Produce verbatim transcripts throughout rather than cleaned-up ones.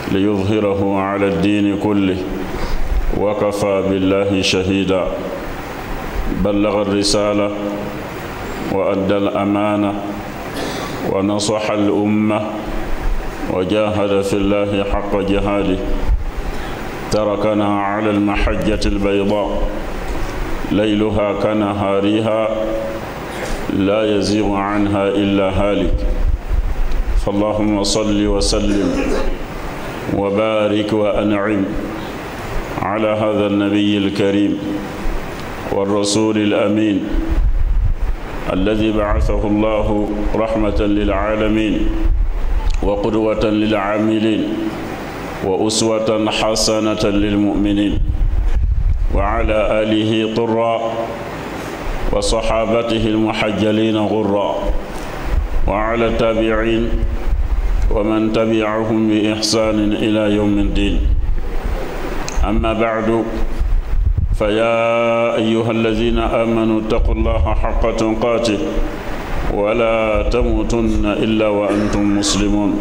ليظهره على الدين كله وكفى بالله شهيدا. بلغ الرسالة وأدى الأمانة ونصح الأمة وجاهد في الله حق جهاده، تركنا على المحجة البيضاء ليلها كنهارها لا يزيغ عنها إلا هالك. فاللهم صل وسلم وبارك وأنعم على هذا النبي الكريم والرسول الأمين الذي بعثه الله رحمة للعالمين وقدوة للعاملين وأسوة حسنة للمؤمنين، وعلى آله طرا وصحابته المحجلين غرا، وعلى التابعين ومن تبعهم بإحسان إلى يوم الدين. أما بعد، فيا أيها الذين آمنوا اتقوا الله حق تقاته ولا تموتن إلا وأنتم مسلمون.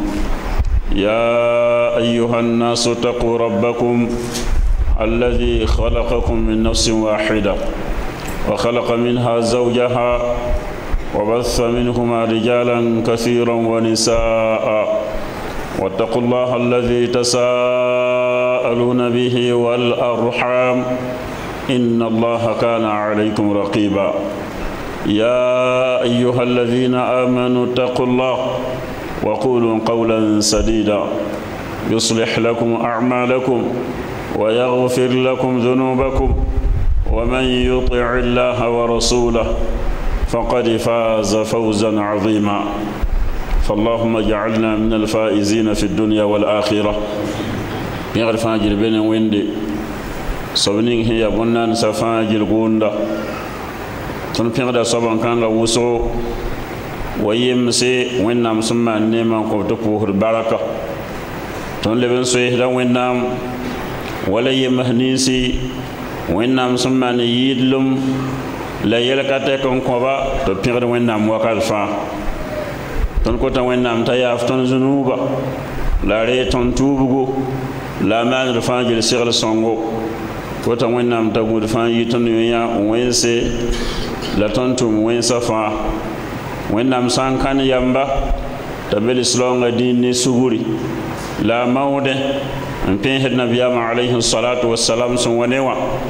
يا أيها الناس اتقوا ربكم الذي خلقكم من نفس واحدة وخلق منها زوجها وبث منهما رجالا كثيرا ونساء، واتقوا الله الذي تساءلون به والأرحام إن الله كان عليكم رقيبا. يا أيها الذين آمنوا اتقوا الله وقولوا قولا سديدا يصلح لكم أعمالكم ويغفر لكم ذنوبكم، ومن يطع الله ورسوله فقد فاز فوزا عظيما. فاللهم اجعلنا من الفائزين في الدنيا والآخرة. يغفر فاجر بين ويندي سبنين هي بنان سفاجر غوندا تنفيغدا صبان كان لوسو ويمسي وينام سما نيما كوتو البركة تون لبن سويه وينام ولا يمهنيسي وينام سما ييدلم لا يلكاتي كون كوبا تو بيغد وينام وكال فا تون كوتا وينام تاياف تون زنوبا لا ري تون توبغو لا مان رفاجل سيغل سونغو كوتا وينام تاغو رفاجي تون يا وينسي لا تنتم وين صفا وينام سان كان يامبا تبل سلونغ دين سغوري لا ماوده ان بين النبي عليه الصلاه والسلام سون ونيوا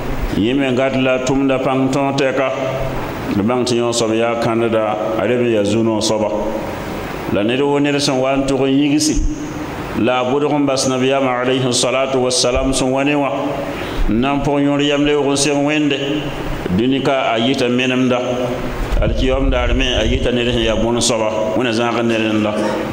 يمي غاد لا تومدا بانتون تيكا بانتي يون صبيا كندا اريبي يزونو صبا لا نيرو نيرسون وانتو ييغسي لا بودغم باس نبي عليه الصلاه والسلام سون ونيوا نامبو يون ياملي وسين وينده dunika ayita menamda alkiyom dar me ayita ne ya bon soba wona zanga ne la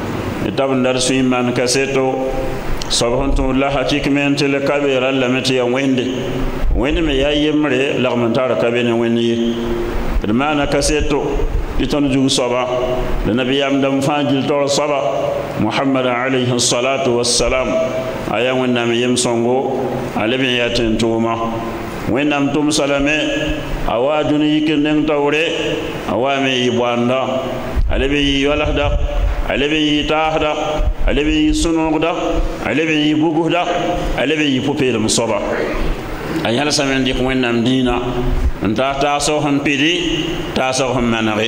tabn dar suiman kaseto sobhantu la hakik men tele kabira la meti ya wende wende me ya yemre la mantara kabene wenni mana kaseto biton jugu soba le nabiyam dam fajil to soba muhammad alayhi salatu wassalam aya wonna me yem songo alabi yatin tuma wennam tum salame awaduni yikenden tawre awame yibanda alebi yolahda alebi tahda alebi sunugda alebi buguhda alebi popel musoba ayala samen dik wennam dina nta ta so han pidi ta so han manare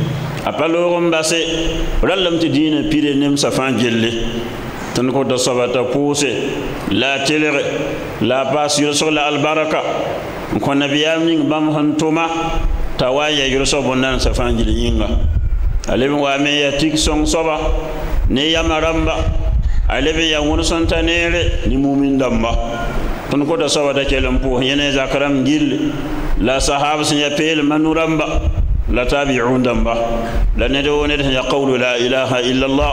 apalorum basse rallam ti dina pide nem safan jelle tan ko do sobata pousse la telere la bas yurso la albaraka ko nabiyam ning bam hantuma tawaya yurso bonnan safanjili yinga alebi wa me ya tik song soba ne yamaramba alebi ya won sontanere ni mumin damba tan ko do sobata kelam po yene zakaram gil la sahaba sin ya pel manuramba la tabi'un damba la ne do ne ya qawlu la ilaha illa allah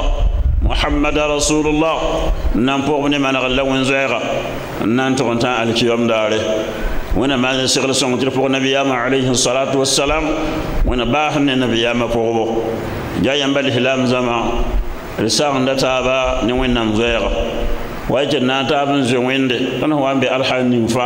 محمد رسول الله نامبو بني ما نغلا وين زيغا نانتو نتا الكيوم داري وانا ما نسيغل سون تلفو النبي عليه الصلاه والسلام وانا باهن النبي ما فوبو جا يامبال هلام زما رسام دتابا ني وين نام زيغا واجي ناتا بن زويند انا هو امبي الحان فا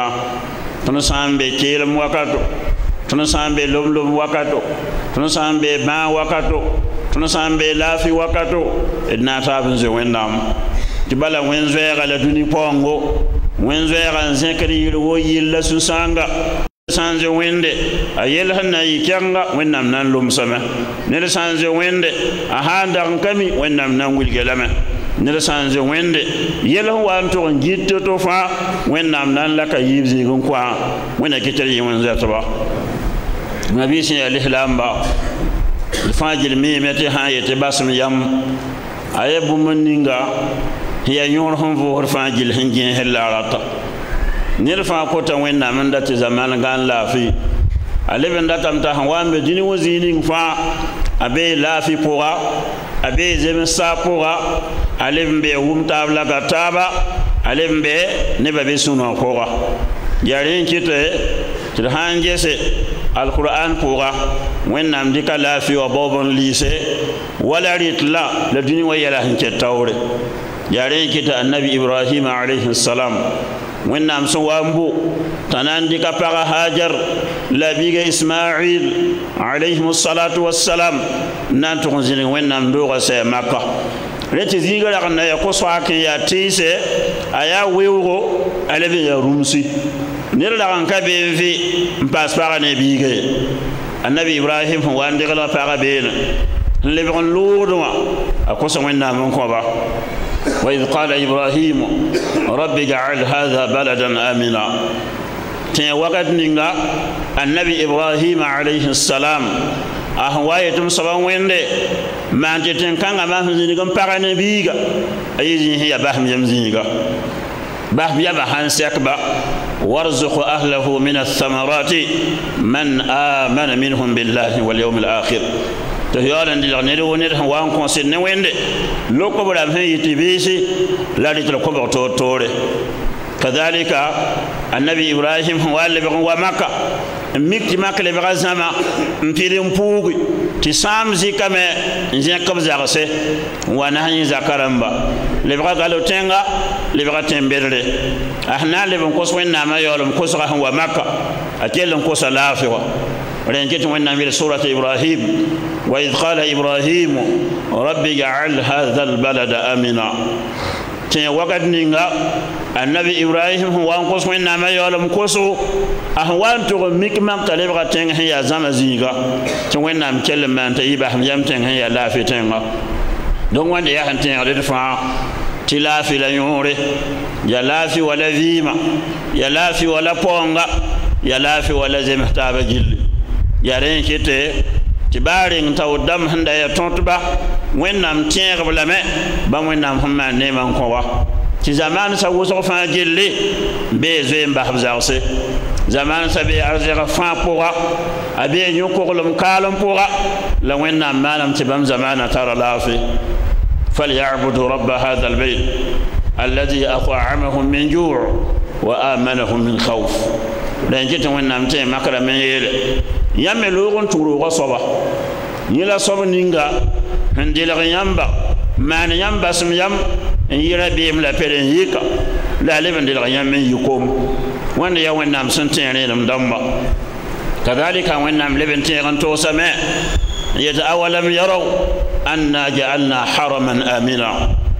تن سامبي كيلم وكاتو تن سامبي لوم لوم وكاتو تن سامبي با وكاتو tuna sambe lafi wakato edna tabun ze wendam tibala wenzoya la duni pongo wenzoya kan zekri wo yilla susanga sanje wende ayel hanna yikyanga wennam nan lum sama ne sanje wende a handa kami wennam nan wulgelama ne sanje wende yel wan to ngitto to fa wennam nan laka yibzi gon kwa wena kitari wenza to ba nabi sin al-ihlam ba fajil mi meti ha yete basm yam ayebu maninga hiya yor hon vo fajil hinjin helarata nirfa ko ta wenna man da zaman gan lafi aleben da tam ta hawambe dini wazini fa abe lafi pora abe zeme sa pora alembe wumta bla gataba alembe ne babe suno pora yarin kite tirhanje se alquran pora wenna mdika lafi wa bobon lise wala ritla la dini wayala hinke tawre yarin kite annabi ibrahim alayhi salam wennam so wambu tanandi ka para hajar labiga ismail alayhi salatu wassalam nan to zini wennam do ga se makka reti ziga la na ya ko swaki ya tise aya wewro alabi ya rumsi nir la kan ka be vi mpas para ne bige annabi ibrahim wande la para be le bon lourdo akoso wennam ko ba وإذ قال إبراهيم رب اجعل هذا بلدا آمنا تي وقت نيغا النبي إبراهيم عليه السلام أهوايتم سبان ويندي ما أنت تنكان ما هنزينيغا مبارا نبيغا أيزين هي باهم يمزينيغا باهم يبا سيكبا وارزق أهله من الثمرات من آمن منهم بالله واليوم الآخر تهيال عند الغنير ونير وان كونسين ويند لو كبر أمه يتبيسي لا لتلقب توري كذلك النبي إبراهيم هو اللي بقوا مكة ميكتي مكة اللي بقى زما مفيرين بوغي تسام زي كما زي كم زارسه ونهني زكرمبا اللي بقى قالوا تنغا اللي بقى تنبرلي احنا اللي بنقص وين نعمة يولم قصة هو مكة أكيد نقص لافوا ولكن وين من سورة إبراهيم وإذ قال إبراهيم رب اجعل هذا البلد آمنا تي وقت نيغا النبي إبراهيم هو انقص وين نعمة يولم قصو أهوان تغ مكمم تلبغا تنغ هي زمزيغا تي وين نعم كلمة أنت يبهم يمتنغ هي لافي تنغ دون وين يهن تنغ لدفع ti lafi la yore ya lafi wala vima ya lafi wala ponga ya lafi wala zemhtaba gilli ya ren kete ti bare ntaw dam handa ya tontba wennam tiere blame ba wennam hamma ne man ko wa ti zaman sa wuso fa gilli be zemba habzarse zaman sa be arzira fa pora abe nyokolum kalum pora la wennam malam ti bam zamana tara lafi فليعبدوا رب هذا البيت الذي أطعمهم من جوع وآمنهم من خوف لأن جيت وين نمتي مكر من يل يملون تروغ صبا يلا صب نينغا هندي لغيامبا ما نيامبا سم يام يلا بيم لا بيرن يكا لا لبن دي لغيام من يكوم وين يا وين نام سنتين لم دمبا كذلك وين نام لبن تيغن توسما يتأولم يروا أنا جعلنا حرما آمنا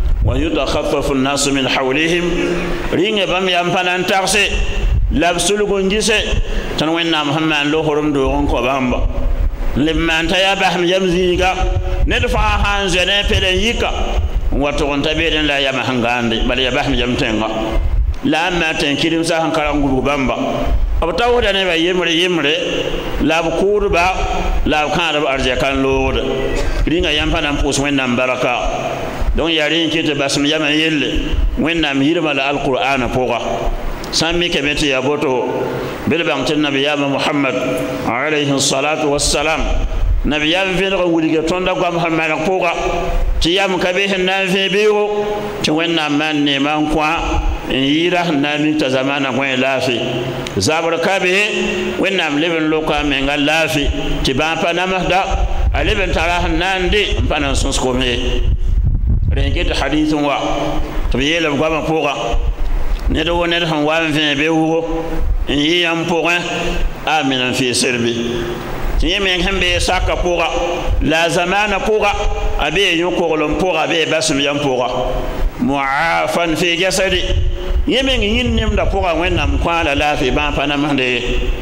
ويتخفف الناس من حولهم رين بام يامبان ان تاكسي لابسلو نجيسي تنوين نام همان لو هرم دورون كو بامبا لما انت يا بهم يمزيغا ندفع هان زنه بيدن ييكا واتون تبيدن لا يما هانغاندي بل يا بهم يمتنغا لا ما تنكيرم سا هانكارانغو بامبا اب تاودا ne ba yemre yemre la bu kurba la kan ba arje kan lod ringa yampana mpus wennam baraka don yarin kete basm yama yelle wennam yirma la alquran poga sammi ke beti ya boto bil bangtin nabiyama muhammad alayhi salatu wassalam nabiyam fi no wuliga tonda ko muhammad poga ti yam kabe hen nan fe biwo ti wennam man ne man kwa yira nami ta zamana ko lafi zabar kabe wennam leben loka men ngal lafi ti ba pa namda aleben tara nande panan sos ko me rengete hadithun wa to yela ko ma poga ne do woner han wa fe be wo yi yam poga amina fi sirbi ti men hambe saka poga la zamana poga abe yoko lom poga be basum yam poga معافا في جسدي يمن ينم دا فوغا وينام قال لا في بان فنمهدي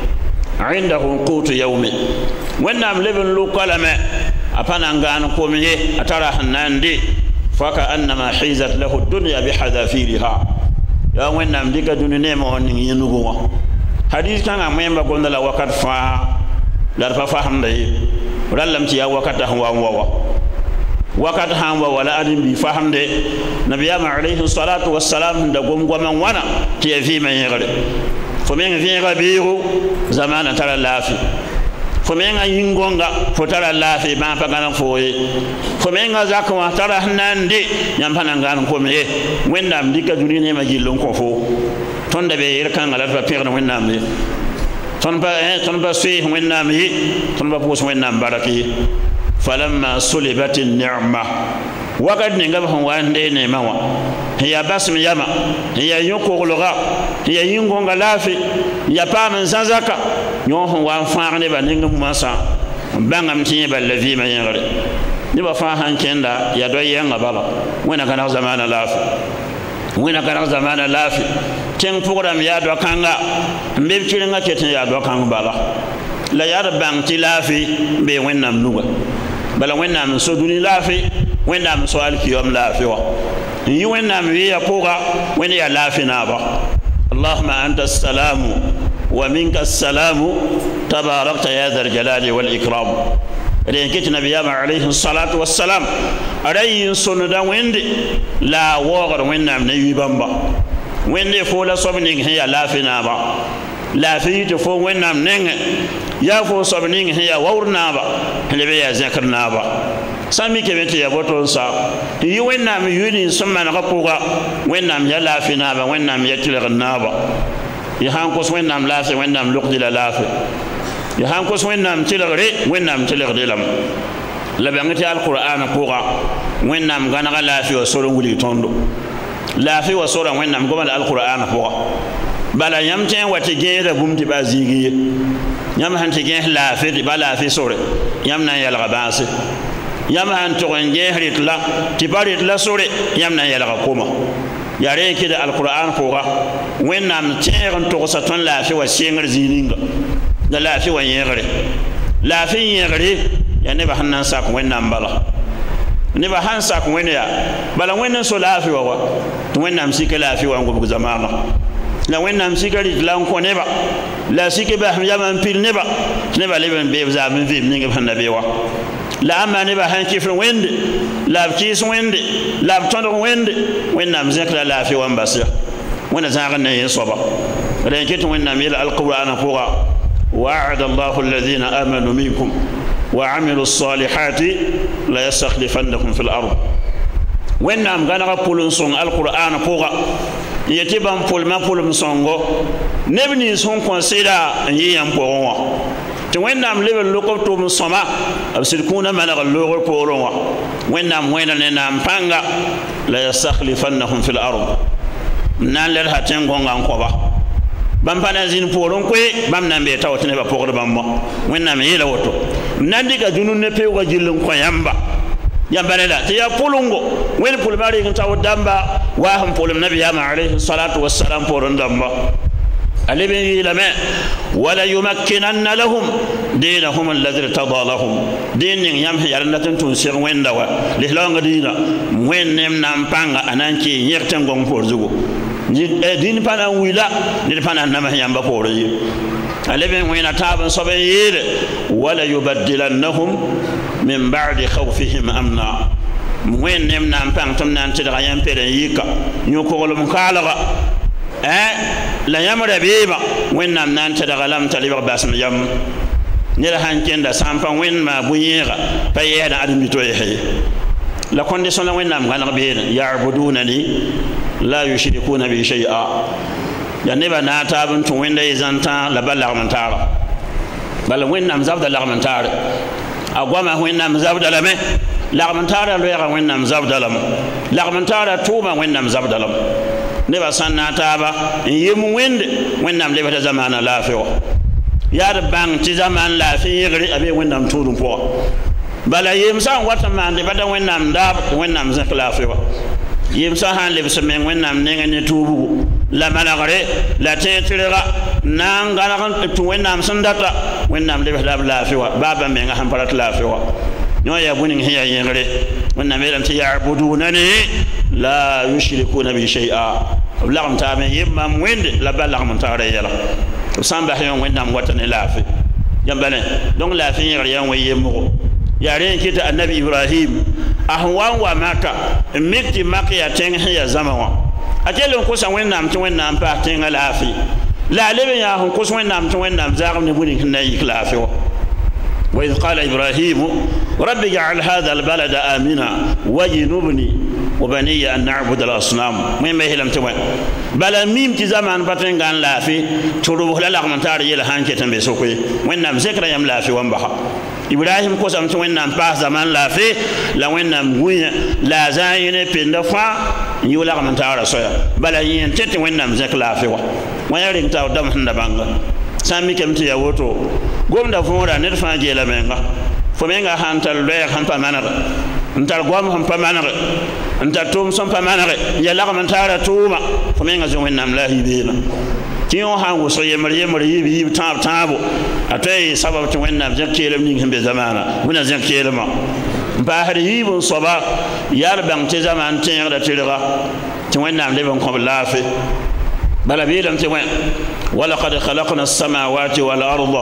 عنده قوت يومي وينام لبن لو قلم أبانا نغان كومي أترى هناندي فكأنما حيزت له الدنيا بحذافيرها يا وينام ديك دنيا ما وني ينغوا حديث كان ميمبا غوندا لا وقت فا لا فاهم دي ولم تي وقت هو هو وقت هم ولا أدم بفهم ده نبي عليه الصلاة والسلام دعوم قام وانا تي في من يغري فمن في غبيرو زمان ترى لافي فمن ينغونغا فترى لافي ما فكان فوي فمن زاكوا ترى نندي يامبانا غان كومي وين نام ديك دوني ما جيلون كوفو تون دبي يركان على فبيرنا وين نام تون با تون با سوي وين نام تون با بوس وين نام باركي فلما سلبت النعمة وقد نغبهم وانده نعمة هي باسم يما هي ينكو لغا هي ينكو غلافي يا بام زازاكا نيوهم وانفاغني با نغم ماسا بانغام تي با لفي ما ينغري نيبا فاهان كندا يا دوي ينغ بالا وين كان زمان لافي وين كان زمان لافي تين بروغرام يا دو كانغا مبي تشينغا كيتن يا دو كانغ بالا لا يا بان تي لافي بي وين نام نوغا بلا وين نام سو دوني لافي وين نام سو الكيوم لافي وا يي وين نام وي بوغا وين يا لافي نابا اللهم انت السلام ومنك السلام تباركت يا ذا الجلال والاكرام ريكيت نبي عليه الصلاه والسلام علي سندا ويند لا وغر وين نام نيي بامبا وين فولا صبنين هي لافي نابا لافي تو فو وين نام نين يا فو صبنين هي وورنابا لبي يا ذكرنابا سامي كبنتي يا بوتون سا يي وين نام يوني سما نغبوغا وين نام يا لافي نابا وين نام يتلغنابا يهانكوس وين نام لافي وين نام لقدي لافي يهانكوس وين نام تلغري وين نام تلغدي لم لبنتي القران بوغا وين نام غنا لافي وسولو ولي توندو لافي وسولو وين نام غما القران بوغا bala yam tin wati geera bum ti bazigi yam han ti gen la fi di bala fi sore yam nan yalga baase yam han to ngeerit la ti barit la sore yam nan yalga koma yare ki da alquran ko ga wennam tin to sa ton la fi wa sengar zininga da la fi wa yegre la fi yegre ya ne ba hannan sa ko wennam bala ne ba han sa ko wenya bala wennan so la fi wa to wennam sika la fi wa ngobu zamana la wennam sikari la ko neba la sike ba yaman pil neba neba leben be za min vim ninga fanna be wa la amma neba han kifr wende la kis wende la tondo wende wennam zakra la fi wan basira wana zagan ne yesoba rekitu wennam ila alquran fuqa wa'ada Allahu alladhina amanu minkum wa 'amilus salihati la yastakhlifannakum fil ard wennam gana pulun son alquran fuqa yeti ban polma polum songo nebni son considera yi yam poronwa to wennam level lokopto mu soma absil kuna mala logo poronwa wennam wena ne nam panga la yastakhlifannahum fil ard nan ler haten gonga ko ba bam pana zin poron ko bam nan be tawtene ba pokdo bammo wennam yela woto nan diga junun ne pewa jillun ko yamba yambarela ti ya pulungo wen pulmari ngi taw damba wa ham pulum nabi ya alayhi salatu wassalam poron damba alibi lama wala yumakkinanna lahum dinahum alladhi tadalahum dinin yam yarnatin tun sir wenda wa lihlanga dina wen nem nam panga ananki yerten gong porzugo din pana wila din pana nama yamba poroyi alibi wena taban sobe yele wala yubaddilannahum min ba'di khawfihim amna mwen nem nam pang tum nan tidra yam pere yika nyoko lum kalaga eh la yamra biba wen nam nan tidra lam taliba basm yam nira hankenda sampa wen ma buyira payeda adam bitoye hay la condition la wen nam gana be ya'budunani la yushrikuna bi shay'a ya neba na tabun tun wenda izanta la balagmantara bal wen nam zabda lagmantara agwama wennam zabdalame lagmantara loya wennam zabdalam lagmantara tuma wennam zabdalam ne ba sanna taba yim wende wennam lebata zamana lafiyo ya da bang ti zaman lafiyo gari abe wennam tudum po bala yim san wata mande bada wennam dab wennam zak lafiyo yimsa han le semen wennam nenga ne tubu la malagare la tentrega nangala kan tu wennam sandata wennam le la la fiwa baba menga han parat la fiwa no ya bunin hiya yengre wennam elam ti ya'budunani la yushrikuna bi shay'a lagam ta me yimma wende la balagam ta re yala samba hayon wennam watane la fi jambane donc la fi yengre yan waye mo ya ren kita annabi ibrahim ahwan wa maka mikti maka ya ten hiya zamawa atelo ko sa wennam to wennam pa ten la fi la lebe ya hon ko so wennam to wennam zagam ne buni kinna yikla fi wa وإذ قال إبراهيم رب اجعل هذا البلد آمنا واجنبني وبني أن نعبد الأصنام مما هلم توين بلا ميم تي زمان باتن غان لا في تروح لا لغم تاري يلا هانكي تنبي سوكي وين نام ذكر يم لا في وانبها إبراهيم كوسام تو وين نام باس زمان لا في لا وين نام وين لا زاين بندفا يولا لغم تاري سويا بلا ين تي وين نام ذكر لا في وا وين رين تاو دم هندا بانغا سامي كمتي يا ووتو gomda fora ne fa jela menga fo menga hantal leer han pa manare ntal gom han pa manare ntal tum son pa manare ya la man tara tuma fo menga zo wennam la hibina tiyo hango so yemar yemar yibi tab tabo atay sabab to wennam jakkelem ning hembe zamana buna jakkelema ba har yibun soba yar bang te zaman tin da tirga to wennam le ban ko lafi bala bilam te wen ولقد خلقنا السماوات والأرض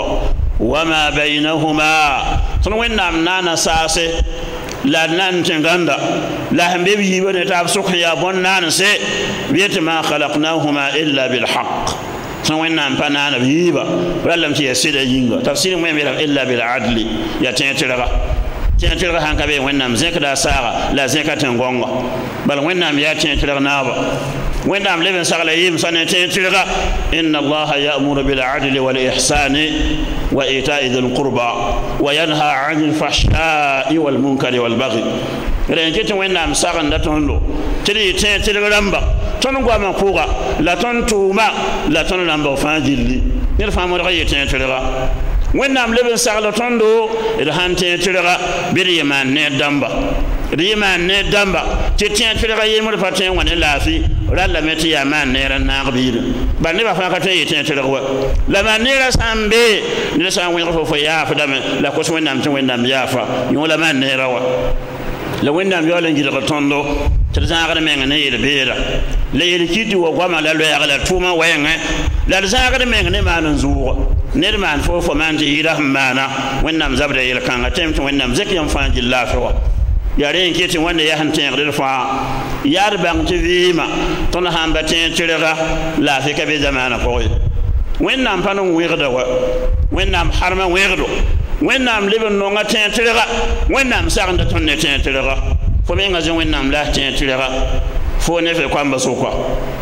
وما بينهما تنوين نام نانا ساسي لا نان تنغندا لا هم بيبي يبني تاب سخيا بون نان سي بيت ما خلقناهما إلا بالحق تنوين نام بنانا بيبا ولم تيسيد ينغا تفسير مهم إلا بالعدل يا تنتلغا تنتلغا هنكا بي وين نام زيك دا ساغا لا زيك تنغونغا بل وين نام يا تنتلغا نابا وين نام لبن سغليم سنتين تلغا إن الله يأمر بالعدل والإحسان وإيتاء ذي القربى وينهى عن الفحشاء والمنكر والبغي رين كيت وين نام سغن لا تونلو تري تين تلغا لامبا تونغوا ما كوغا لا تون توما لا تون لامبا فاجيلي نرفع مرغي تين تلغا وين نام لبن سغلا توندو الهان تين تلغا بريمان ني دامبا ريمان ني دامبا تين تلغا يمر فاتين وان لافي ralla meti ya man nera naqbil ban ne ba fa ka tay tin tirwa la man nera sambe ne sa wen ko fo ya fa dame la ko so nam tin wen nam ya fa yo la man nera wa la wen nam yo la ngi da tondo tir zaagare men ne yele beera le yele kiti wo gwa ma la lo ya la tuma wen la zaagare men ne man zuwa ne man fo fo man ji ira mana wen nam zabda yele kan atem tin wen nam zakiyam fa ji la fa wa yaren kiti wanda ya hantin rirfa yar bang tivima ton hamba tin tirega la fi ka be zamana ko wennam panon wirda wa wennam harma wirdo wennam liben no ngatin tirega wennam saranda ton ne tin tirega fo me ngazo wennam la tin tirega fo ne fe kwamba so kwa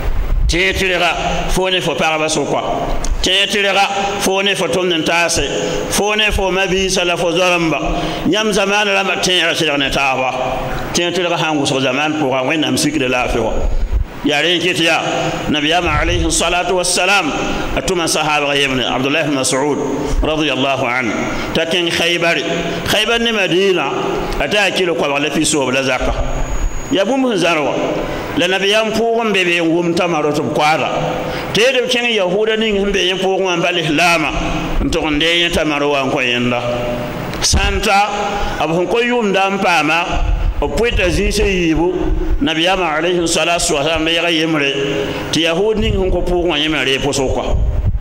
tin tirega fo ne fo paraba so kwa tin tirega fo ne fo ton ntase fo ne fo mabi sala fo zoramba nyam zaman la tin tirega ne tawa tin tirega hangu so zaman ko wa wennam sikre la fe wa yaren kitiya nabiyama alayhi salatu wassalam atuma sahaba ibn abdullah ibn mas'ud radiyallahu anhu takin khaybar khaybar ni madina atakilo ko wala fi so la zakka ya bum zarwa la nabiyam fugon bebe ngum tamaro to kwara tede ken yahuda ning himbe yen fugon ambal islama to nde yen tamaro wan ko yenda santa abu ko yum dam pama o puita zise yibu nabiyama alayhi salatu wa salam ya yemre ti yahudi ning ko fugon yemre poso ko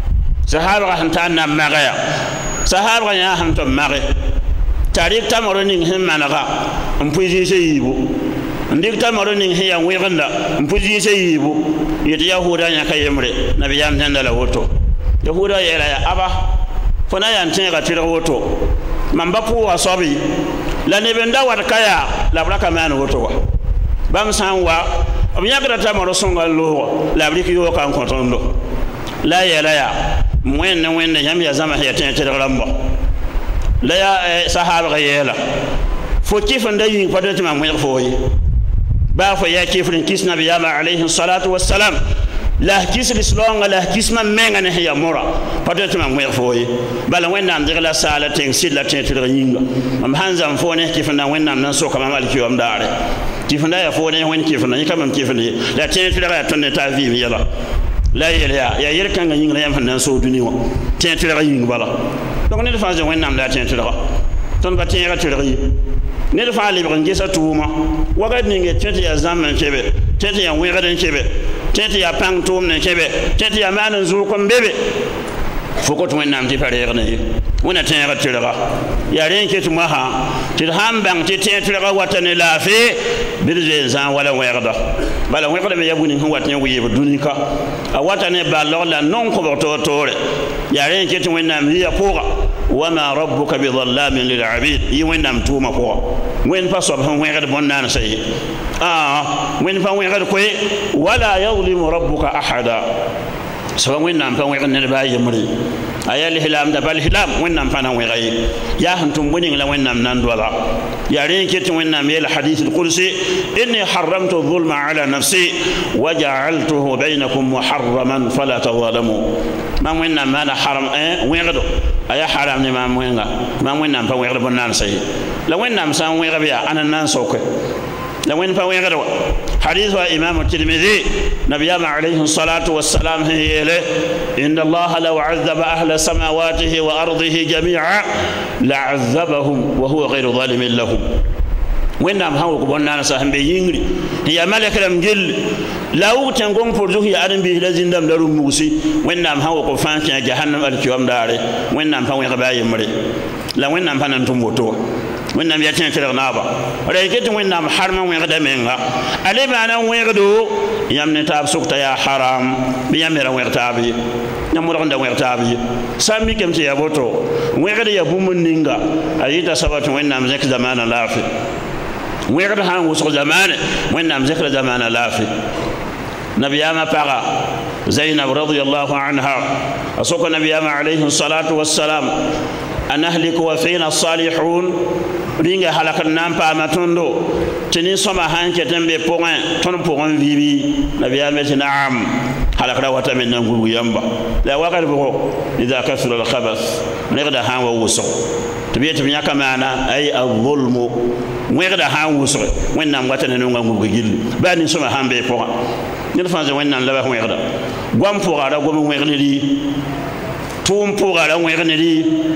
sahaba han tan na magaya sahaba ya han to mare tarik tamaro ning himmanaga on puisi zise yibu ndik tamaro ning hiya wiganda mpuji se yibu yiti yahuda nya kayemre nabiyam tanda la woto yahuda yela ya aba fona ya ntenga tira woto mambapu wa sobi la nebenda wat kaya la braka man woto wa bam sanwa abnyagra tamaro songa lo la briki yo kan kontondo la yela ya mwen mwen yam ya zama ya tentira rambo la ya sahaba yela fo kifanda yin fadati ma mwen foyi ba fa ya kifrin kis nabiyama alayhi salatu wassalam la kis lislong la kis ma menga ne ya mora patet ma mo foyi bala wennam dirla sala ten silla ten tir yinga am hanzam fo ne kifna wennam nan so kama maliki am dare kifna ya fo ne wen kifna yi kamam kifna la tin tira ya tonne ta vi mi yala la yele ya ya yer kan ga yin la yam hanan so duni wa tin tira yin bala donc ne fa je wen nam la tin tira ton ba tin ga tira yi ne fa le bran gesa tuuma waga ninge tete ya zaman kebe tete ya wen gadan kebe tete ya pang tum ne kebe tete ya manan zu ko bebe fokot wen nam ti pare ne wona tin ga tira ya ren ke tuma ha til ham bang ti tin tira watane la fe birje zan wala werda bala werda me yabuni hu watane wiye dunika a watane ba la non ko to tore ya ren ke tuma nam ya poga wama rabbuka bi dhallamin lil abid yi wen nam tuma ko wen pa so han werda bonna na sey ah wen pa werda ko wala yadhlimu rabbuka ahada so wen nam pa werda ne ba yamri ayal hilam da bal hilam wen nam pa na weri ya hantum boning la wen nam nan dola ya ren ke tuma wen nam yel hadith al qudsi inni haramtu dhulma ala nafsi wa ja'altuhu bainakum muharraman fala tadhalamu man wen nam mana haram eh werdo aya haram ne mam wenga mam wen nam pa werdo bon nan sey la wen nam san werdo ya anan nan soke la wen pa werdo hadith wa imam at-tirmidhi nabiyama alayhi salatu wassalam hiyele inna allaha law 'azzaba ahla samawatihi wa ardihi jami'a la'azzabahum wa huwa ghayru zalimin lahum wen nam hawo ko bon nan sa hambe yingri ya malakaram gel law tan gon porju ya adam bi lazin dam daru musi wen nam hawo ko fan kan jahannam al kiyam dare wen nam fa wen ba yimre la wen nam fanan tumboto wen nam ya tan tira naba re ke wen nam harman wen da menga ale bana wen do yamne tab sukta ya haram bi yamira wen tabi nyamura nda wen tabi sami kemti ya boto wen da ya bumun ninga ayita sabatu wen nam zek zamana lafi wen da han wusul zamana wen nam zek zamana lafi نبيما بقى زينب رضي الله عنها أسوق نبيما عليه الصلاة والسلام أن أهلك وفينا الصالحون رينجا هلك النامبا ما تندو تني سما هانك تنبي بوغن تن بوغن فيبي نبيما نعم هلك روات من نقول يمبا لا وقت بقول إذا كثر الخبث نقدر هان ووسق تبي تبي كمانا أي الظلم ويقدر هان وسق وين نام واتنا نقول جيل بني سما هان بيبوغن نلفان زوين نان لبا ويغدا غوام فوغا غوم ويغني توم فوغا ويغني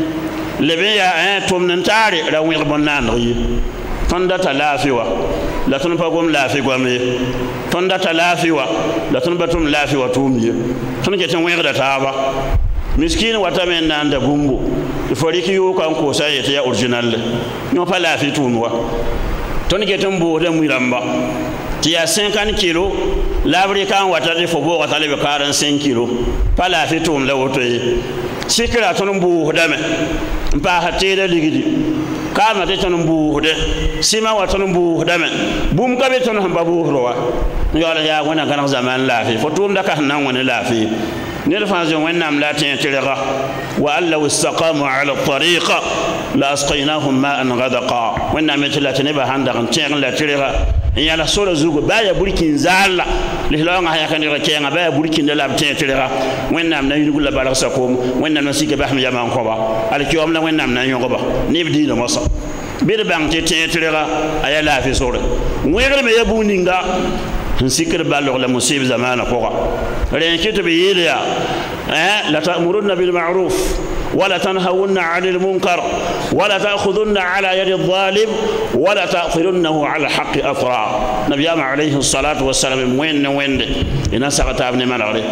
لبيا ان توم ننتاري را ويغبون نان ري توندا تلافيوا لا تون فغوم لافي غومي توندا تلافيوا لا تون باتوم لافيوا تومي تون جتن ويغدا تابا مسكين واتامن نان دا بومبو فوريكي يو كان كو سايته يا اوريجينال نو با لافي توموا تون جتن بو دا ميرامبا tia cinquante kilos labri kan watade fo bo watale be quarante-cinq kilos pala fitum la woto yi sikira ton bu dame mpa hatira ligidi kama te ton bu de sima waton bu dame bum ka be ton babu rowa yola ya wona kan zaman lafi fo tum da ka nan wona lafi نرفع وإنهم لا تنتلغا وأن لو استقاموا على الطريقة لأسقيناهم ماء غدقا وإنهم يتلا تنبا هندغن تيغن لا تلغا إن يالا سورة زوغو بايا بولكين زالا لهلوغا هيا كان يركيغا بايا بولكين دلا بتنتلغا وإنهم نيقول لبالغ سكوم وإنهم نسيك بحم يمان قبا الكيوم لا وإنهم نيوغبا نبدين مصر بيربان تنتلغا أيا لا في سورة ويغرم يبونينغا نسيكر بالغ لمصيب زمان قوغا لأن كتب يليا أه؟ لا تأمرن بالمعروف ولا تنهون عن المنكر ولا تأخذن على يد الظالم ولا تأخذنه على الحق أثرا نبينا عليه الصلاة والسلام وين وين إن سقطابني من عليه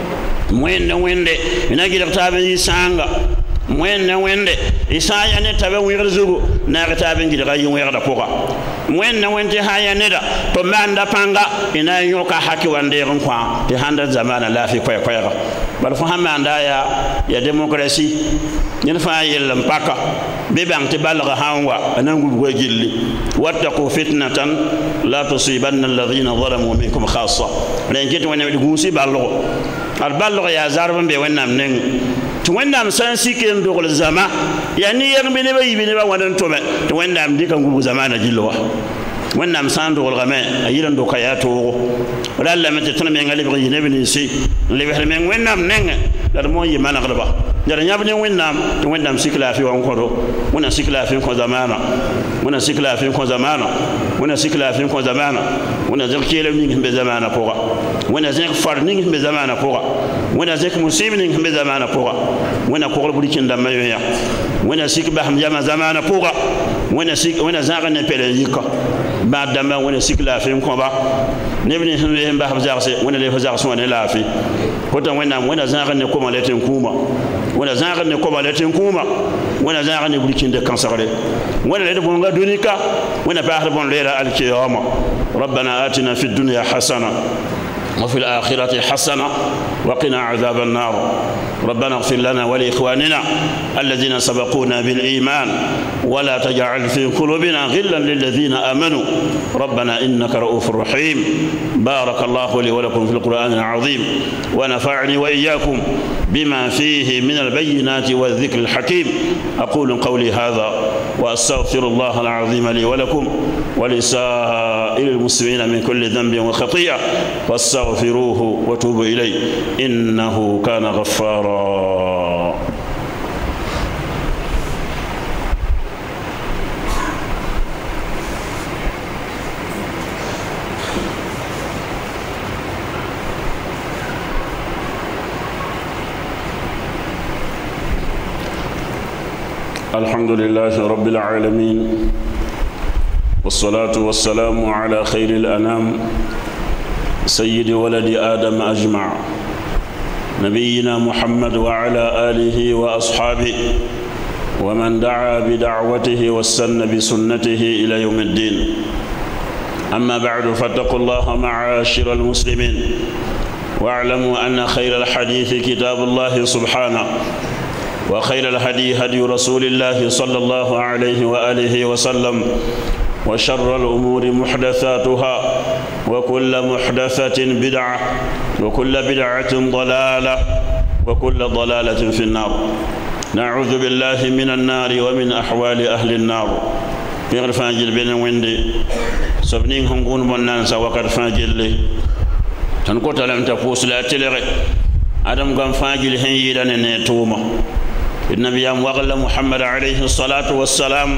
وين وين إن جرتابني سانغا وين وين إسايا نتابع ويرزقو نارتابن جرعي ويردا فوقا وين وين تهايا ندا تمان دا بانغا إنا يوكا حكي وانديرن قوان تهاند زمان لا في كوي كوي بل فهم عندها يا يا ديمقراطية ينفع يلم باكا بيبان تبالغ هانوا أنقول وجلي واتقوا فتنة لا تصيبن الذين ظلموا منكم خاصة لأن كنت وانا بيجوسي بالغ البالغ يا زاربن بيوين نامنين توينام سانسي كين دوغل زما يعني يرمي نبا يبي نبا وانا نتوما توينام دي كان غو زمانه جيلوا wẽnnaam sã n dʋglgame a yɩl n dʋka yaa toogo ra lame tɩ tõnd menga lebg yɩ neb ninsi n lebsd meng wẽnnaam nengẽ la d mo n yɩ manegdba la d yãb ne wẽnnaam tɩ wẽnnaam sik laafɩ wa n kõdo wẽnna sik laafɩ n kõ zamaana wẽnna sik laafɩ n kõ zamaana wẽnna sik laafɩ n kõ zamaana wẽnna zẽk keelem ning sẽn be zamaana pʋga wẽnna zẽk far ning sẽn be zamaana pʋga wẽnna zẽk musɩɩb ning sẽn be zamaana pʋga wẽnna kogl burkĩn dãmbã yoyã wẽnna sik basem yama zamaana pʋga wẽnna sik wẽnna zãg ne pɛl n yika bãad dãmbã wẽnna sik laafɩ n kõba neb nins sẽn sẽn basb zagse wẽnna leb zags wã ne laafɩ kota wẽnnaam wẽnna zãag ne koma la tɩ n kũuma wẽnna zãag ne koba la tɩ n kũuma wẽnna zãag ne burkĩnde kãsgre wẽnna led bõnga dũnika wẽnna paasd bõn leera alkiyaama ربنا آتنا في الدنيا حسنة وفي الآخرة حسنة وقنا عذاب النار ربنا اغفر لنا ولإخواننا الذين سبقونا بالإيمان ولا تجعل في قلوبنا غلا للذين آمنوا ربنا إنك رؤوف رحيم بارك الله لي ولكم في القرآن العظيم ونفعني وإياكم بما فيه من البينات والذكر الحكيم أقول قولي هذا وأستغفر الله العظيم لي ولكم ولسائر المسلمين من كل ذنب وخطيئة فاستغفروه وتوبوا إليه إنه كان غفارا الحمد لله رب العالمين والصلاة والسلام على خير الأنام سيد ولد آدم أجمع نبينا محمد وعلى آله وأصحابه ومن دعا بدعوته واستنى بسنته إلى يوم الدين أما بعد فاتقوا الله معاشر المسلمين واعلموا أن خير الحديث كتاب الله سبحانه وخير الهدي هدي رسول الله صلى الله عليه وآله وسلم وشر الأمور محدثاتها وكل محدثة بدعة وكل بدعة ضلالة وكل ضلالة في النار نعوذ بالله من النار ومن أحوال أهل النار بغير فاجل بين ويندي سبنين هنقون بنانسا وقد فاجل لي تنقوت لم تفوس لا تلغي أدم قام فاجل هنيدا نيتوما النبي وغل محمد عليه الصلاة والسلام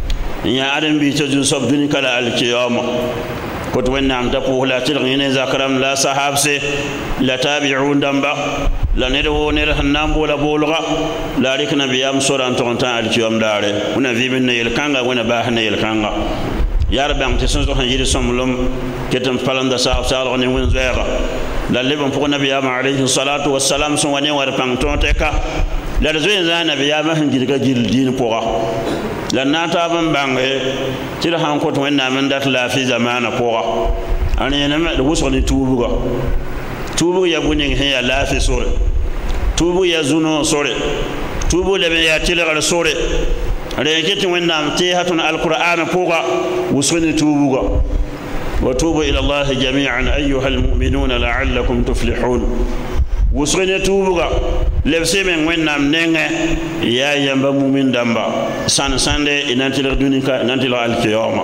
يا أدم بيتجو سبدني كلا الكيامة كنت وين نعم تقول لا تلغين ذكرم لا صحاب سي لا تابعون دمبا لا ندو نره النام ولا بولغا لا ريك نبي أم سوران تونتا الكيام داري ونبي من يلكانغا ونباه يلكانغا يا رب أنت سنزو هنجير سملم كتم فلان دساف سالغني ونزويغا لا لبن فوق النبي عليه الصلاة والسلام سواني ورپان تونتكا لا رزوين زان نبي هنجير جيل دين بوغا لا ناتا بن بانغي تيلا هان كوت وين من دات لا في زمان بوغا اني نما وسوني توبوغا توبو يا بوني هي لا في سوري توبو يا زونو سوري توبو لبي يا تيلا سوري ريكت وين نام تيهاتون القرآن بوغا وسوني توبوغا وتوبوا إلى الله جميعا أيها المؤمنون لعلكم تفلحون وسوني توبوغا لبسي من وين نام نينغ يا يامبا مؤمن دامبا سان ساندي انانتي دونيكا انانتي القيامه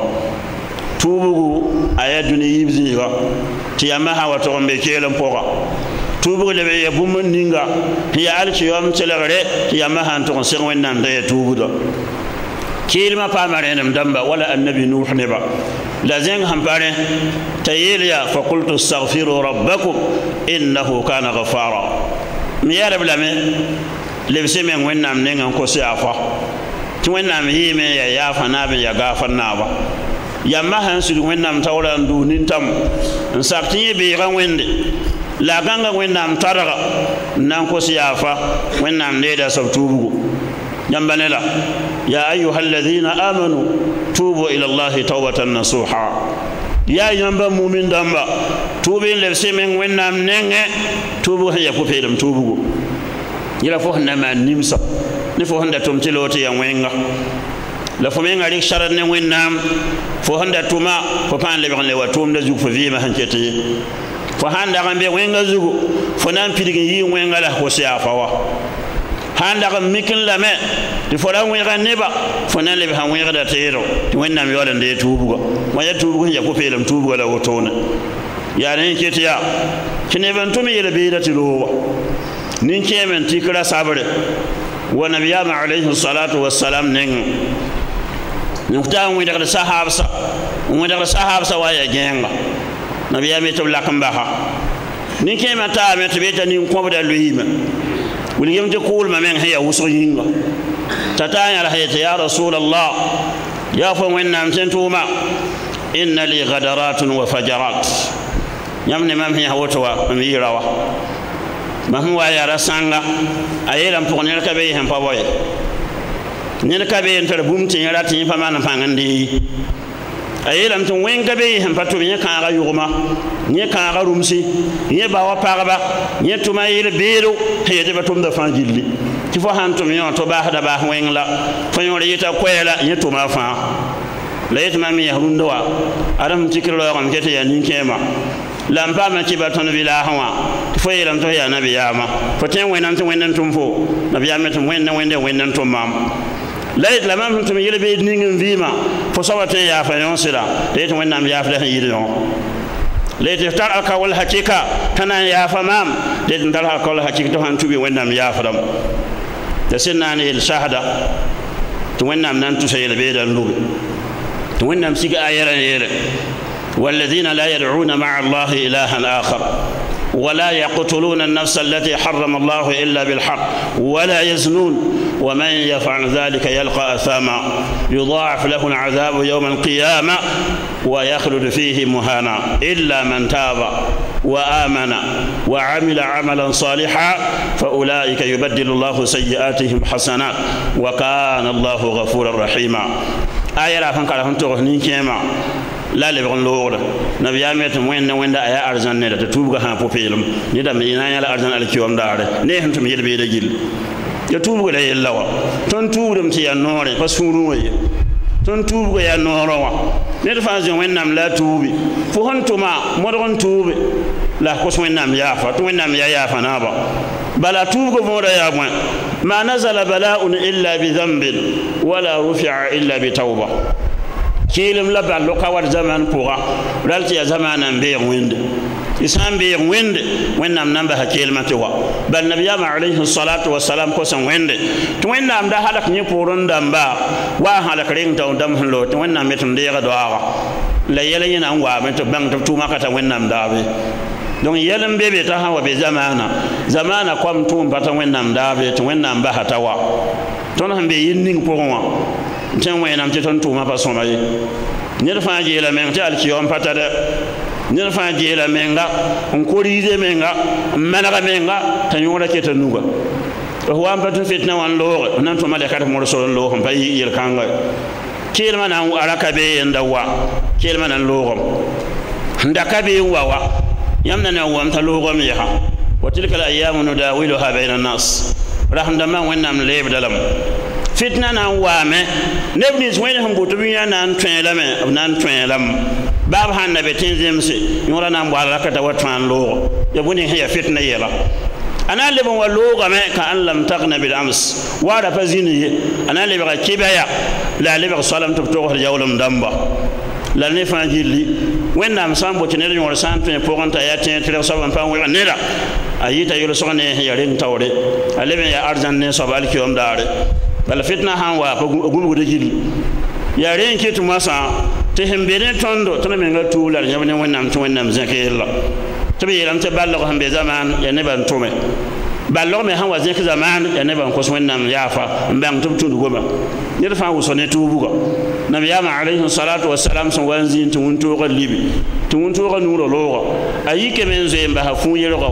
توبوغو ايا دوني يبزيغا تياما ها وتومبي كيلم بوغا توبوغو لبي يبوم نينغا يا القيامه تلغري تياما ها انتو سين وين نام داي توبودا كيلما بامارينم دامبا ولا النبي نوح نبا لازم هم بارين تيليا فقلت استغفروا ربكم انه كان غفارا ميار بلامي لبسي من وين نام نينغ كو سيافا تي وين نام ييمي يا يافا نابي يا غافا نابا يا ما هانسي وين نام تاولا ندو نينتام نساكتي بي غان ويندي لا غانغا وين نام تارغا نان كو سيافا وين نام نيدا سبتوبو جنبانيلا يا ايها الذين امنوا توبوا الى الله توبه نصوحا يا ينبا مؤمن دامبا توبين لبسي من وين نام نينغ توبو هيا كو فيدم توبو يلا فو نما نيمسا ni fo honda tum tiloti ya wenga la fo menga rik sharat ne wennam fo honda tuma fo pan le le watum da zugo fo vima hanketi fo handa gambe wenga zugo fo nan pidigin yi wenga la ko se afawa handa ga mikin lame di fola wira neba fona le ha wira da tero ti wonna mi wala de tubugo ma ya tubugo ya ko felam tubugo la wotona ya ne ketiya kine ban tumi yele be da tilowa nin kemen tikra sabre wa nabiyama alayhi salatu wassalam nin nukta wira da sahabsa wira da sahabsa wa ya genga nabiyama to lakamba ha nin kemen ta me tibeta nin ko da luima wuli yam je ma men haya wuso yinga tatanya la hayata ya rasul allah ya fa wannam tentuma inna li ghadaratun wa fajarat yamne mam hiya hawtwa mi rawa mam wa ya rasanga ayela mpone ka be hen paboye nyen ka be entar bumti yara tin pa man pangandi ayela mton wenga be hen patu nya ka ga yuguma nye ka ga rumsi nye ba wa paraba nye tuma yele bero hede batum da fanjilli ti fo hantum yo to ba hada ba wengla fo yo yita kwela nye tuma fa la yitma mi yahundo wa adam tikiro ngam kete ya ninkema lampa ma ci baton bila hawa fo yelam to ya nabi yama fo ten wenan to wenan tum fo nabi yama tum wenan wende wenan tum mam layit la mam tum yele be ningin vima fo sawate ya fa yon sira layit wenan ya fa yiri yon layit tar aka wal hakika tana ya fa mam layit tar aka wal hakika to han tubi wenan ya fa dam da sinani il shahada to wenan nan tu sayele be dan lubi to wenan siga ayara yele والذين لا يدعون مع الله إلها آخر ولا يقتلون النفس التي حرم الله إلا بالحق ولا يزنون ومن يفعل ذلك يلقى أثاما يضاعف له العذاب يوم القيامة ويخلد فيه مهانا إلا من تاب وآمن وعمل عملا صالحا فأولئك يبدل الله سيئاتهم حسنات وكان الله غفورا رحيما آية لا فنقال فنتغني كيما la le bon lora nabiya met wenda wenda aya arzan ne da tubuga ha popelum ni da mi nanya la arzan al kiwam dare ne hantum yelbe da gil ya tubuga da yellawa ton tubudum ti ya nore fa suru waye ton tubuga ya norowa ne da fa zin wennam la tubi fu hontuma modon tubi la ko wennam ya fa to wennam ya ya fa na ba bala tubuga mo da ya gwan ma nazala bala'un illa bi dhanbin wala rufi'a illa bi tawba كيلم لبا لوكا وات زمان بوغا رالتي زمان امبي ويند اسام بي ويند وين نام نمبا كيلما توا بل نبي عليه الصلاه والسلام كوسن ويند تو وين نام دا حالك ني بورون دامبا وا حالك رين تاو دام لو تو وين نام ميتون ديغا دواغا لا يلا ينا وا مت بان تو ما كتا وين نام دابي donc yelam bebe ta hawa be zamana zamana kwam tum pata وين نام دابي تو وين نام با hatawa ton hambe yinning poronwa ten wenam te ton tuma pa soma ye nyer fa je la men te al kiyom patade nyer fa je la menga on korize menga managa menga tan yora ke tan nuga to wa patun fitna wan lo nan to male kata mo so lo hon pay yir kanga kilma nan araka be ndawa kilma nan lo ndaka be wawa yamna na wa mta lo gom yaha wa tilka al ayyam nudawiluha bayna an-nas rahndama wannam leb dalam fitna na wame nebnis wene hum botu biya nan twelame nan twelam bab han na betin zemse yora nan wala kata watman lo ya buni ya fitna yela ana lebon wallo game ka an lam taghna bil ams wa da fazini ana lebe ka kibaya la lebe ka salam to to jawlum damba la ne fangili wenna am sambo tinere yora santre pogonta ya tin tere saban pa wa nera ayita yoro sone ya ren tawre alebe ya arjan ne sabal ki om dare bala fitna han wa ko gumu de jili ya ren ke tu masa te hembere tondo to men ga tular nyabne wonnam to wonnam zakela to be yaram te ballo hambe zaman ya ne ban tome ballo me han wa zek zaman ya ne ban ko wonnam yafa mbang tum tundu goma ne fa wo sone tubugo nabi yama alayhi salatu wassalam son wanzin tun to ga libi tun to ga nuro logo ayike men zemba ha fu yero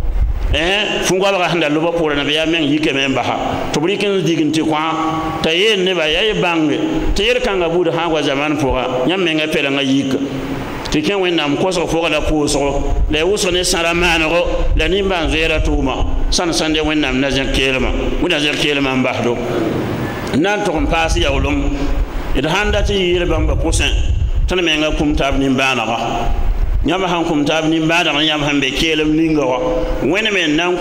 eh fungwa ba handa lobo pora nabi yama yike men ba ha to brikin digin ti kwa tayen ne ba yayi bange tayer kanga budu ha wa zaman pora nyam men ga pela nga yika tiken wennam ko so fo la ko so le wuso ne salamano la nimba zera tuma san sande wennam nazar kelma wona nazar kelma mbahdo nan to pasi yawlum ida handa ti yire bamba kusen tan me nga kum tab ni bana ba yãmb sãn kʋm taab nin-baadg yãmb sãn be keelem ninga wa wẽnd me n na n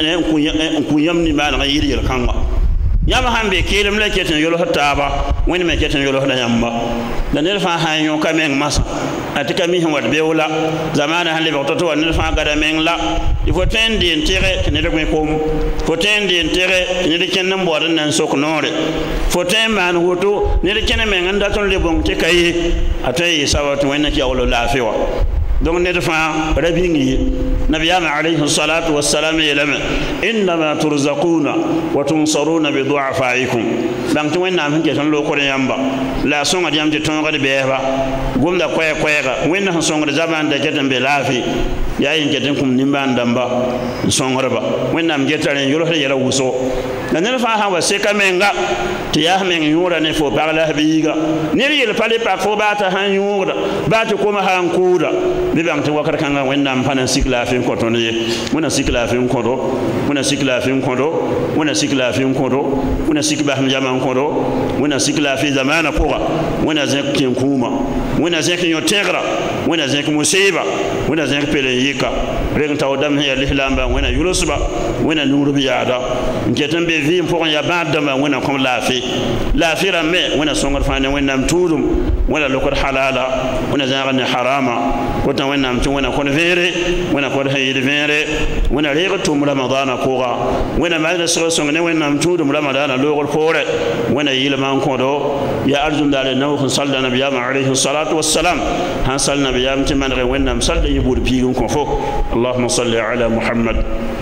kũ yãmb nin-baadg yɩl yel-kãnga yãmb sãn be keelem la ket n yʋls taaba wẽnd me ket n yʋlsda yãmba la ned fãa sãn yõka meng masã a tɩ ka mi sẽn wat beoog la zamaana sãn lebg to-to wa ned fãa gada meng la tɩ fo tõe n deen tɩge tɩ ned gõe kom fo tõe n deen tɩge tɩ ned kẽnd n baood n na n sok noore fo tõe n maan woto ned kẽnd meng n dat n le bõng tɩ ka ye a tõe n yɩɩsa wa tɩ wẽnd na yaool laafɩ wa donc ned fãa ra bĩng ye nabiyaama alayhi salatu wassalam yeelame innama turzaquna wa tunsaruna bi duafaikum bãng tɩ wẽnnaam sẽn ket n lokd yãmba la a sõngd yãmb tɩ tõogd bɛɛba gomda koɛɛ-koɛɛga wẽnna sẽn sõngd zamaan da ket n be laafɩ yaa yen ket n kũm nimbaan dãmba n sõngdba wẽnnaam geta rẽ yʋlsd yɛla wʋsgo la ned fãa sãn wa seka menga tɩ yaa meng yõoda ne fo pag la biiga ned yel pa le pak fo baa t'a sãn yõogda baa tɩ koma sãn kʋʋda bɩ bãng tɩ wakat kãngã wẽnnaam pa na sik laafɩ n kõ tõnd ye wẽna sik laafɩ n kõdo wẽna sik laafɩ n kõdo wẽna sik laafɩ n kõdo wẽna sik basem yama n kõdo wẽna sik laafɩ zamaana pʋga wẽna zẽk kẽn kũuma wẽna zẽk yõ-tẽgra wẽna zẽk mʋsɩɩba wẽna zẽk pelen yɩka reg n tao dãmb sẽn yaa lislaamba wẽna yʋlsba wẽna nuurb yaada n ket n be vɩɩm pʋgẽ yaa bãad dãmba wẽna kõm laafɩ laafɩ rãmbe wẽna sõngd fãa ne wẽnnaam tuudum wẽna lokd halala wẽna zãagd ne harama kota wẽnnaam tɩ wẽna kõd vẽere wẽna kõd sẽn yɩl vẽere wẽna reeg tʋʋm ramadaana pʋga wẽna maagda seg sõng ne wẽnnaam tuudum ramadaana loogr poore wẽna yɩlmã n kõdo yaa arzũmdaale naw sẽn salda nabiyaama alayhi salatu wassalam sãn sal nabiyaam tɩ manegẽ wẽnnaam salda yẽ buud piig n kõ fo allahuma salli ala muhammad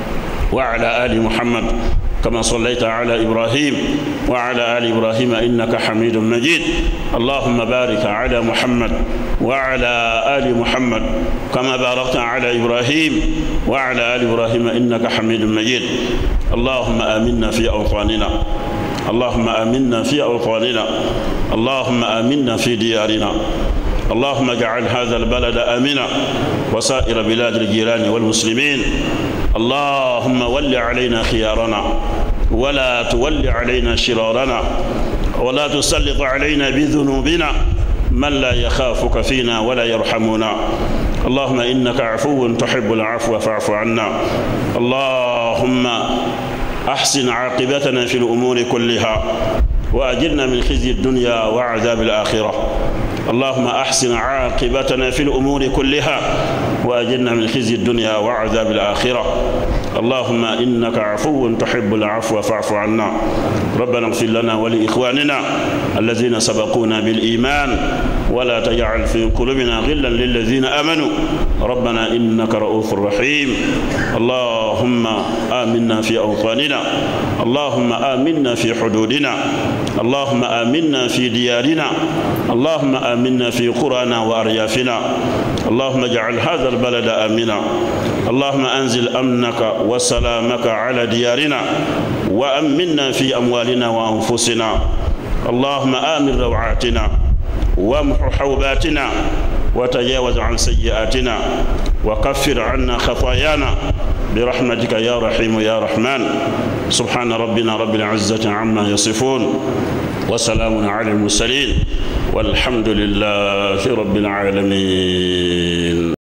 وعلى آل محمد كما صليت على إبراهيم وعلى آل إبراهيم إنك حميد مجيد اللهم بارك على محمد وعلى آل محمد كما باركت على إبراهيم وعلى آل إبراهيم إنك حميد مجيد اللهم آمنا في أوطاننا اللهم آمنا في أوطاننا اللهم آمنا في ديارنا اللهم اجعل هذا البلد آمنا وسائر بلاد الجيران والمسلمين اللهم ول علينا خيارنا ولا تول علينا شرارنا ولا تسلط علينا بذنوبنا من لا يخافك فينا ولا يرحمنا اللهم إنك عفو تحب العفو فاعف عنا اللهم أحسن عاقبتنا في الأمور كلها وأجرنا من خزي الدنيا وعذاب الآخرة اللهم أحسن عاقبتنا في الأمور كلها وأجرنا من خزي الدنيا وعذاب الآخرة اللهم إنك عفو تحب العفو فاعف عنا ربنا اغفر لنا ولإخواننا الذين سبقونا بالإيمان ولا تجعل في قلوبنا غلا للذين آمنوا ربنا إنك رؤوف رحيم اللهم آمنا في أوطاننا اللهم آمنا في حدودنا اللهم آمنا في ديارنا اللهم آمنا في قرانا وأريافنا اللهم اجعل هذا البلد آمنا اللهم أنزل أمنك وسلامك على ديارنا وأمنا في أموالنا وأنفسنا اللهم آمن روعاتنا وامح حوباتنا وتجاوز عن سيئاتنا وكفر عنا خطايانا برحمتك يا رحيم يا رحمن سبحان ربنا رب العزة عما يصفون وسلام على المرسلين والحمد لله رب العالمين.